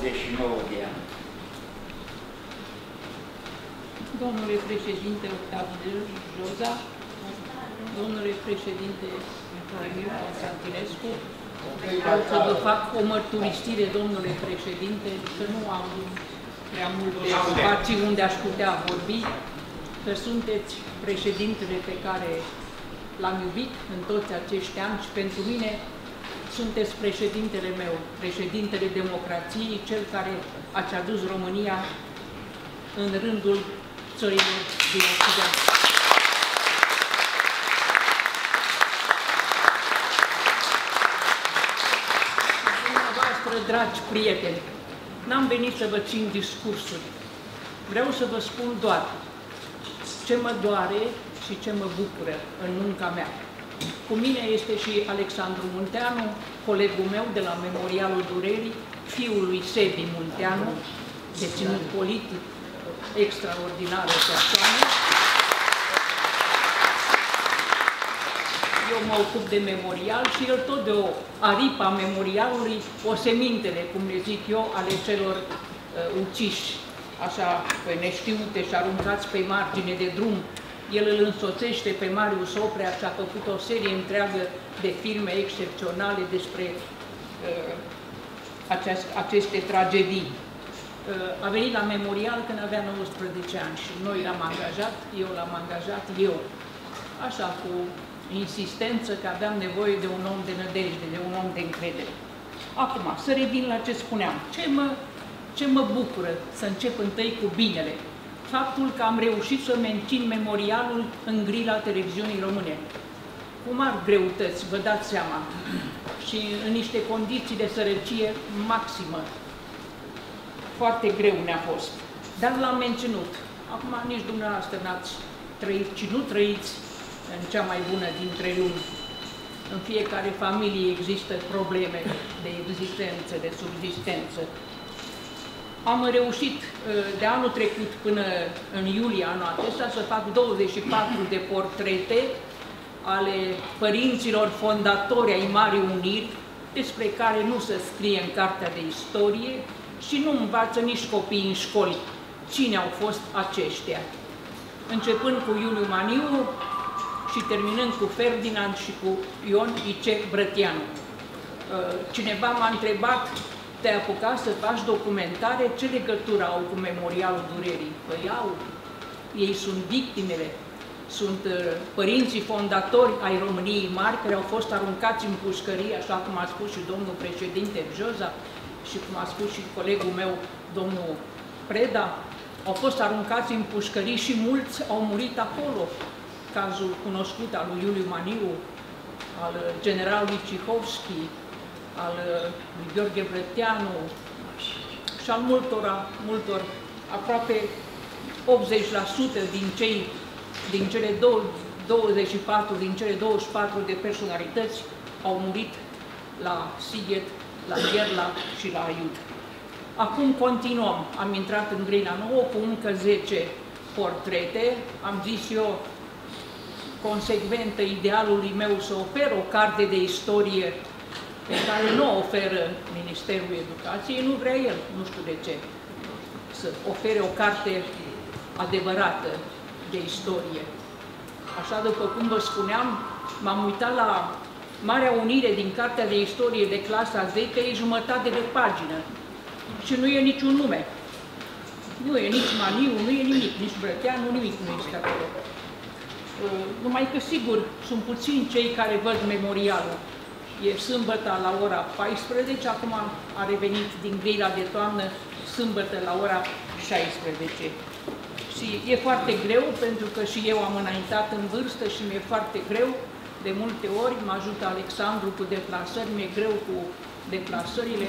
29 de ani. Domnule președinte Octaviu Joza, domnule președinte Emiu Constantinescu, vreau să vă fac o mărturisire, domnule președinte, că nu am prea multe spații unde aș putea vorbi, că sunteți președintele pe care l-am iubit în toți acești ani și pentru mine sunteți președintele meu, președintele democrației, cel care ați adus România în rândul țărilor din Occident. Dumneavoastră, dragi prieteni, n-am venit să vă țin discursuri. Vreau să vă spun doar ce mă doare și ce mă bucură în munca mea. Cu mine este și Alexandru Munteanu, colegul meu de la Memorialul Durerii, fiul lui Sebi Munteanu, deținut politic, extraordinară persoană. Eu mă ocup de memorial și el tot de o aripa memorialului, o semintele, cum le zic eu, ale celor uciși, așa, pe neștiute și aruncați pe margine de drum. El îl însoțește pe Marius Oprea și a făcut o serie întreagă de filme excepționale despre aceste tragedii. A venit la memorial când avea 19 ani și noi l-am angajat, eu, așa, cu insistență că aveam nevoie de un om de nădejde, de un om de încredere. Acum, să revin la ce spuneam. Ce mă bucură să încep întâi cu binele? Faptul că am reușit să mențin memorialul în grila televiziunii române. Cu mari greutăți, vă dați seama, și în niște condiții de sărăcie maximă. Foarte greu ne-a fost, dar l-am menținut. Acum nici dumneavoastră n-ați trăit, ci nu trăiți în cea mai bună dintre lumi. În fiecare familie există probleme de existență, de subzistență. Am reușit de anul trecut până în iulie anul acesta să fac 24 de portrete ale părinților fondatori ai Marii Uniri, despre care nu se scrie în cartea de istorie și nu învață nici copiii în școli cine au fost aceștia. Începând cu Iuliu Maniu și terminând cu Ferdinand și cu Ion Ice Brătianu. Cineva m-a întrebat: te-ai apucat să faci documentare? Ce legătură au cu Memorialul Durerii? Păi au, ei sunt victimele, sunt părinții fondatori ai României Mari, care au fost aruncați în pușcărie, așa cum a spus și domnul președinte Joza și cum a spus și colegul meu, domnul Preda, au fost aruncați în pușcării și mulți au murit acolo. Cazul cunoscut al lui Iuliu Maniu, al generalului Cihovski, al lui Gheorghe Brătianu și al multor, aproape 80% din cele 24, din cele 24 de personalități au murit la Sighet, la Gherla și la Aiud. Acum continuăm. Am intrat în grila nouă cu încă 10 portrete. Am zis eu, consecventă idealului meu, să ofer o carte de istorie pe care nu o oferă Ministerul Educației, nu vrea el, nu știu de ce, să ofere o carte adevărată de istorie. Așa, după cum vă spuneam, m-am uitat la Marea Unire din Cartea de Istorie de clasa 10, e jumătate de pagină și nu e niciun nume. Nu e nici Maniu, nu e nimic, nici Brătianu, nimic nu este acolo. Numai că, sigur, sunt puțini cei care văd memorialul. E sâmbătă la ora 14, acum a revenit din grila de toamnă sâmbătă la ora 16. Și e foarte greu, pentru că și eu am înaintat în vârstă și mi-e foarte greu. De multe ori mă ajută Alexandru cu deplasări, mi-e greu cu deplasările.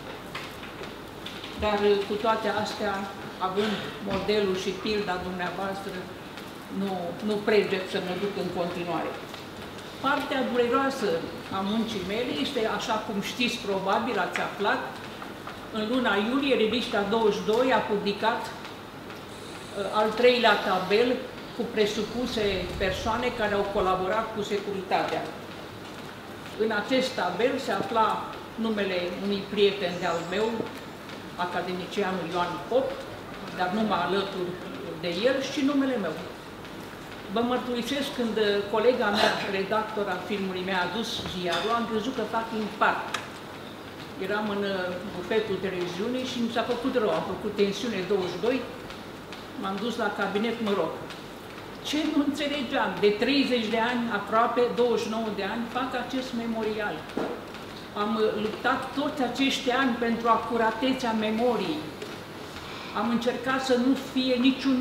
Dar cu toate astea, având modelul și pilda dumneavoastră, nu pregep să mă duc în continuare. Partea dureroasă a muncii mele este, așa cum știți, probabil ați aflat, în luna iulie, revista 22 a publicat al 3-lea tabel cu presupuse persoane care au colaborat cu securitatea. În acest tabel se afla numele unui prieten de-al meu, academicianul Ioan Pop, dar nu mă alătur de el, și numele meu. Vă mărturisesc, când colega mea, redactor al filmului, mi-a adus ziarul, am crezut că fac infarct. Eram în bufetul televiziunii și mi s-a făcut rău, am făcut tensiune 22, m-am dus la cabinet, mă rog. Ce nu înțelegeam? De 30 de ani, aproape 29 de ani, fac acest memorial. Am luptat toți acești ani pentru acuratețea memoriei. Am încercat să nu fie niciun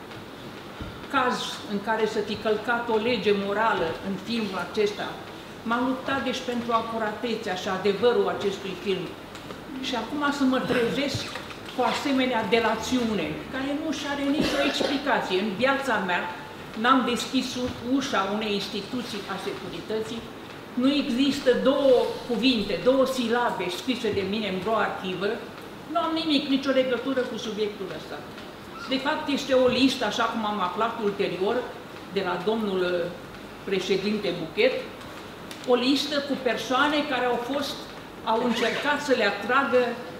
caz în care să fi călcat o lege morală în filmul acesta. M-am luptat deci pentru acuratețea și adevărul acestui film. Și acum să mă trezesc cu asemenea delațiune, care nu și are nicio explicație. În viața mea n-am deschis ușa unei instituții a securității. Nu există două cuvinte, două silabe scrise de mine în vreo arhivă. Nu am nimic, nicio legătură cu subiectul ăsta. De fapt, este o listă, așa cum am aflat ulterior, de la domnul președinte Buchet, o listă cu persoane care au încercat să le atragă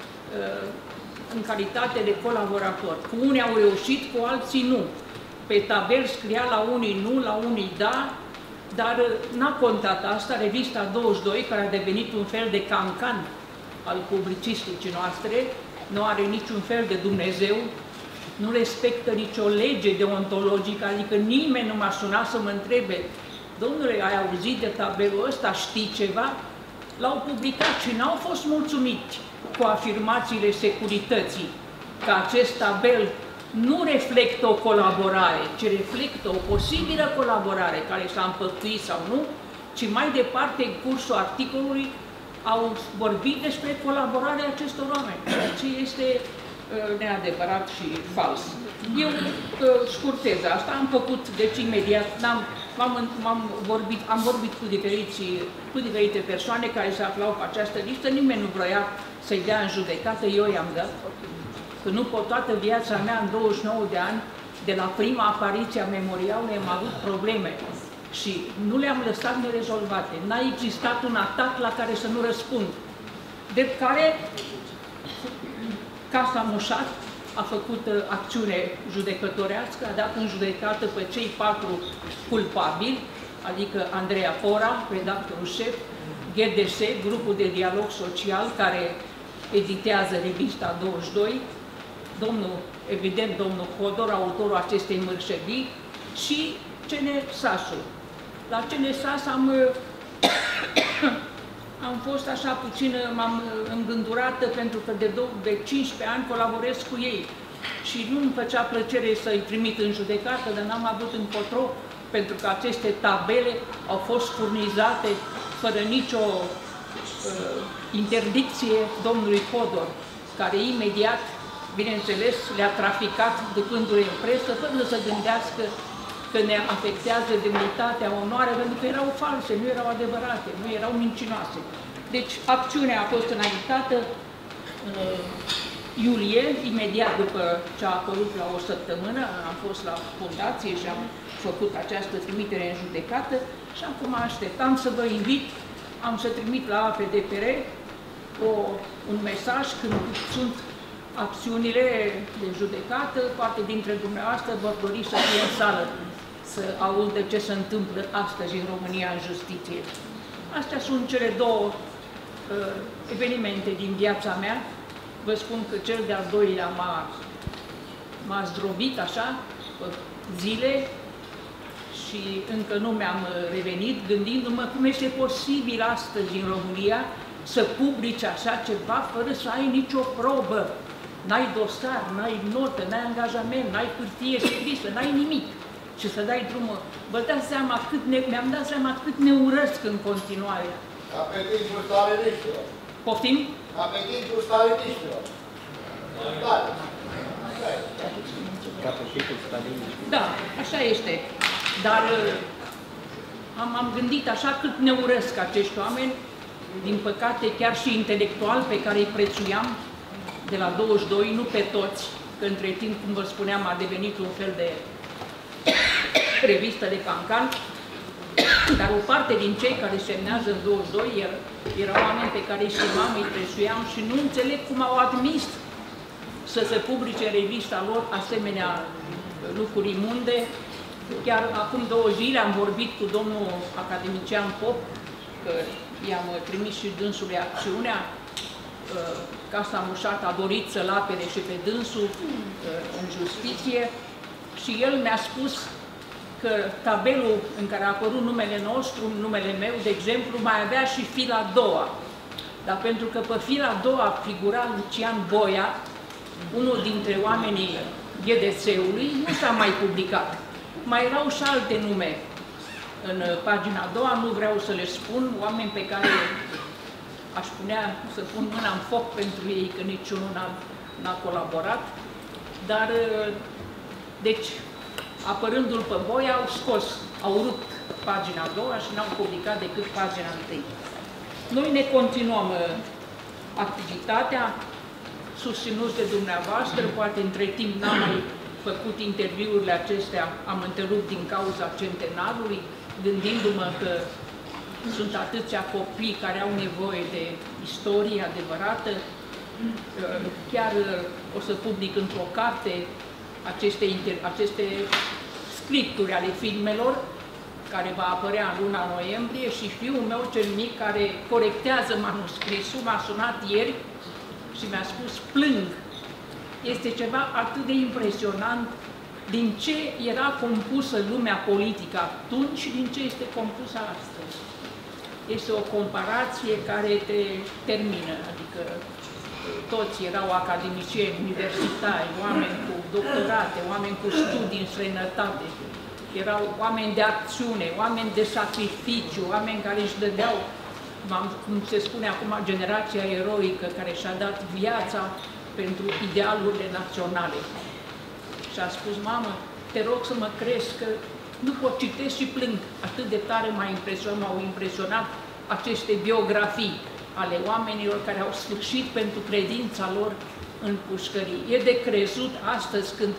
în calitate de colaborator. Cu unii au reușit, cu alții nu. Pe tabel scria la unii nu, la unii da, dar n-a contat asta. Revista 22, care a devenit un fel de cancan al publicisticii noastre, nu are niciun fel de Dumnezeu, nu respectă nicio lege deontologică, adică nimeni nu m-a sunat să mă întrebe: domnule, ai auzit de tabelul ăsta, știi ceva? L-au publicat și n-au fost mulțumiți cu afirmațiile securității că acest tabel nu reflectă o colaborare, ci reflectă o posibilă colaborare care s-a împătuit sau nu, ci mai departe, în cursul articolului, au vorbit despre colaborarea acestor oameni, ce este neadevărat și fals. Eu scurtez asta, am făcut, deci imediat, am vorbit cu diferite persoane care se aflau pe această listă, nimeni nu vroia să-i dea în judecată, eu i-am dat. Că nu pot, toată viața mea, în 29 de ani, de la prima apariție a memorialului, am avut probleme și nu le-am lăsat nerezolvate. N-a existat un atac la care să nu răspund. De care Casa Mușat a făcut acțiune judecătorească, a dat în judecată pe cei 4 culpabili, adică Andreea Pora, redactorul șef, GDS, grupul de dialog social care editează revista 22, domnul Hodor, autorul acestei mărșăvii, și CNSAS-ul. La CNSAS am fost așa puțin, m-am îngândurată pentru că de 15 ani colaborez cu ei și nu îmi făcea plăcere să-i trimit în judecată, dar n-am avut încotro, pentru că aceste tabele au fost furnizate fără nicio interdicție domnului Hodor, care imediat, bineînțeles, le-a traficat ducându-le în presă, fără să gândească că ne afectează demnitatea, onoarea, pentru că erau false, nu erau adevărate, nu erau mincinoase. Deci, acțiunea a fost înaintată în iulie, imediat după ce a apărut la o săptămână, am fost la fundație și am făcut această trimitere în judecată și acum așteptam să vă invit, am să trimit la APDPR un mesaj când sunt acțiunile de judecată, poate dintre dumneavoastră vor dori să fie în sală, să audă ce se întâmplă astăzi în România în justiție. Astea sunt cele două evenimente din viața mea. Vă spun că cel de-al doilea m-a zdrobit așa, zile, și încă nu mi-am revenit, gândindu-mă cum este posibil astăzi în România să publici așa ceva fără să ai nicio probă. N-ai dosar, n-ai notă, n-ai angajament, n-ai hârtie scrisă, n-ai nimic. Și să dai drumul. Vă dați seama mi-am dat seama cât ne urăsc în continuare. Ca pe timpul staliniștilor. Poftim? Ca pe timpul staliniștilor. Ca pe timpul staliniștilor. Da, așa este. Dar am gândit așa cât ne urăsc acești oameni, din păcate chiar și intelectual, pe care îi prețuiam, de la 22, nu pe toți, că între timp, cum vă spuneam, a devenit un fel de revistă de cancan, dar o parte din cei care semnează în 22 erau oameni pe care îi stimam, îi prețuiam și nu înțeleg cum au admis să se publice în revista lor asemenea lucruri imunde. Chiar acum 2 zile am vorbit cu domnul academician Pop, că i-am trimis și dânsului acțiunea. Casa Mușat a dorit să-l apere și pe dânsul în justiție și el mi-a spus că tabelul în care a apărut numele nostru, numele meu, de exemplu, mai avea și fila a doua. Dar pentru că pe fila a doua figura Lucian Boia, unul dintre oamenii GDS-ului, nu s-a mai publicat. Mai erau și alte nume în pagina a doua, nu vreau să le spun, oameni pe care aș putea să pun mâna în foc pentru ei, că niciunul n-a colaborat. Dar, deci, apărându-l pe Boia, au rupt pagina a doua și n-au publicat decât pagina întâi. Noi ne continuăm activitatea, susținuți de dumneavoastră, poate între timp n-am mai făcut interviurile acestea, am întrerupt din cauza centenarului, gândindu-mă că sunt atâția copii care au nevoie de istorie adevărată. Chiar o să public într-o carte aceste scripturi ale filmelor, care va apărea în luna noiembrie, și fiul meu cel mic, care corectează manuscrisul, m-a sunat ieri și mi-a spus: plâng. Este ceva atât de impresionant din ce era compusă lumea politică atunci și din ce este compusă astăzi. Este o comparație care te termină, adică toți erau academicieni, universitari, oameni cu doctorate, oameni cu studii în străinătate, erau oameni de acțiune, oameni de sacrificiu, oameni care își dădeau, cum se spune acum, generația eroică care și-a dat viața pentru idealurile naționale. Și a spus: mamă, te rog să mă crezi că nu pot citesc și plâng. Atât de tare m-au impresionat aceste biografii ale oamenilor care au sfârșit pentru credința lor în pușcării. E de crezut astăzi când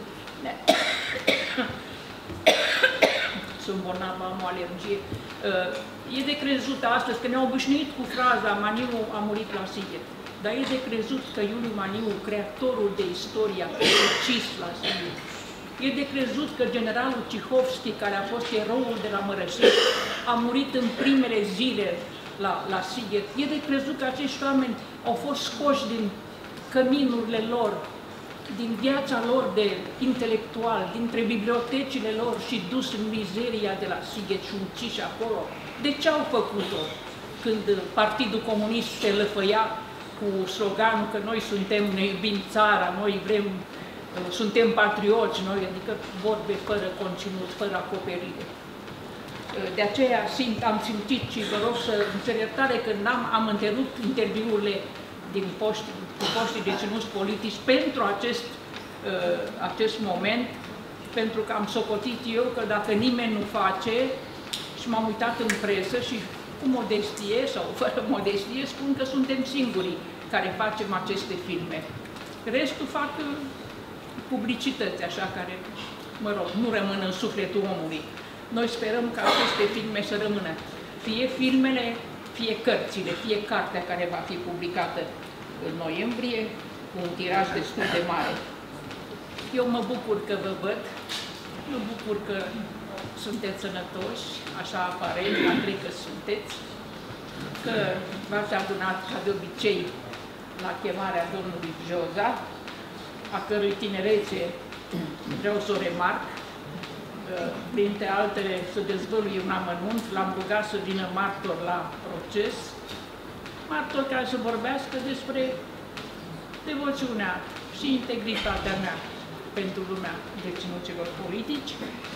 sunt bolnavă, am o alergie. E de crezut astăzi că ne-au obișnuit cu fraza Maniu a murit la Sighet. Dar e de crezut că Iuliu Maniu, creatorul de istorie, a fost ucis la Sighet. E de crezut că generalul Cihovski, care a fost eroul de la Mărășești, a murit în primele zile la Sighet. E de crezut că acești oameni au fost scoși din căminurile lor, din viața lor de intelectual, dintre bibliotecile lor și dus în mizeria de la Sighet și uciși acolo. De ce au făcut-o? Când Partidul Comunist se lăfăia cu sloganul că noi ne iubim țara, noi vrem, suntem patrioți, noi, adică vorbe fără conținut, fără acoperire. De aceea am simțit și vă rog să îmi iertare că am întrerupt interviurile cu foștii deținuți politici pentru acest moment, pentru că am socotit eu că dacă nimeni nu face, și m-am uitat în presă și cu modestie sau fără modestie spun că suntem singurii care facem aceste filme. Restul fac publicități, așa, care, mă rog, nu rămân în sufletul omului. Noi sperăm ca aceste filme să rămână, fie filmele, fie cărțile, fie cartea care va fi publicată în noiembrie, cu un tiraj destul de mare. Eu mă bucur că vă văd, mă bucur că sunteți sănătoși, așa aparent, la cred că sunteți, că v-ați adunat ca de obicei la chemarea domnului Joza, a cărui tinerețe vreau să o remarc, printre altele să dezvălui un amănunt, l-am rugat să vină martor la proces, martor care să vorbească despre devoțiunea și integritatea mea pentru lumea deținuților politici,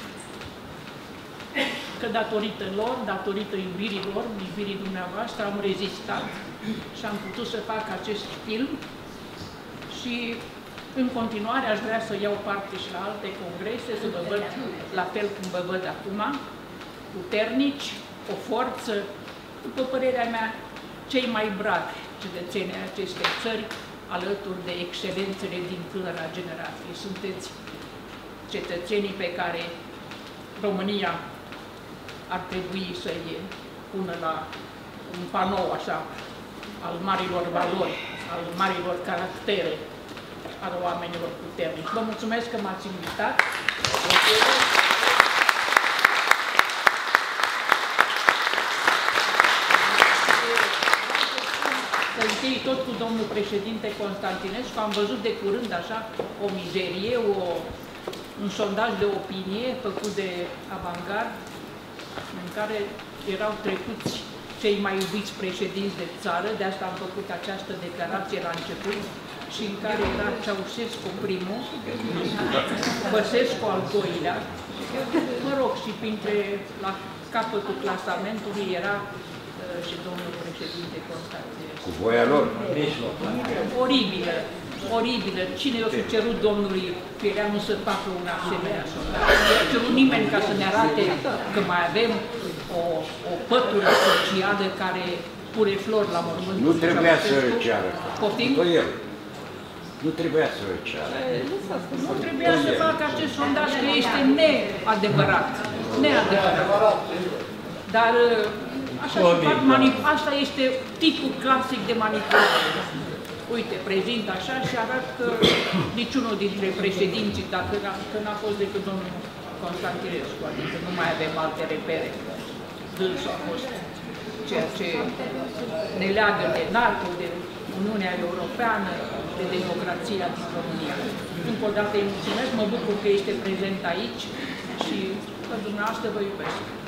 că datorită lor, datorită iubirii dumneavoastră, am rezistat și am putut să fac acest film și în continuare aș vrea să iau parte și la alte congrese, să vă văd la fel cum vă văd acum, puternici, o forță, după părerea mea, cei mai bravi cetățeni ai acestei țări, alături de excelențele din tânăra generație. Sunteți cetățenii pe care România ar trebui să-i pună la un panou așa, al marilor valori, al marilor caractere. al oamenilor puternici. Vă mulțumesc că m-ați invitat. Să închei tot cu domnul președinte Constantinescu. Am văzut de curând așa o mizerie, un sondaj de opinie făcut de Avangard, în care erau trecuți cei mai iubiți președinți de țară, de asta am făcut această declarație la început, și în care era Ceaușescu primul, Băsescu al doilea, mă rog, și printre, la capătul clasamentului era și domnul președinte Constantinescu. Cu voia lor. Oribilă, oribilă. Cine o fi cerut domnului Fireanu să facă un asemenea sondaj? Nu a cerut nimeni ca să ne arate că mai avem o pătură socială care pune flori la mormânt. Nu trebuia să ceară. Poftim? El. Nu trebuia să ceară. Nu trebuia să facă acest sondaj, că este neadevărat. Neadevărat. Dar așa se fac asta este tipul clasic de manipulare. Uite, prezint așa și arăt că niciunul dintre președinții, dacă n-a fost decât domnul Constantinescu, adică nu mai avem alte repere. Dânsul a fost ceea ce ne leagă de NATO, de Uniunea Europeană, de democrația din România. Încă o dată îi mulțumesc, mă bucur că este prezent aici și că dumneavoastră vă iubesc.